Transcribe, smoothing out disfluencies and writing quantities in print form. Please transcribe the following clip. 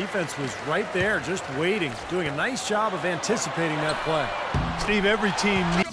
defense was right there, just waiting, doing a nice job of anticipating that play. Steve, every team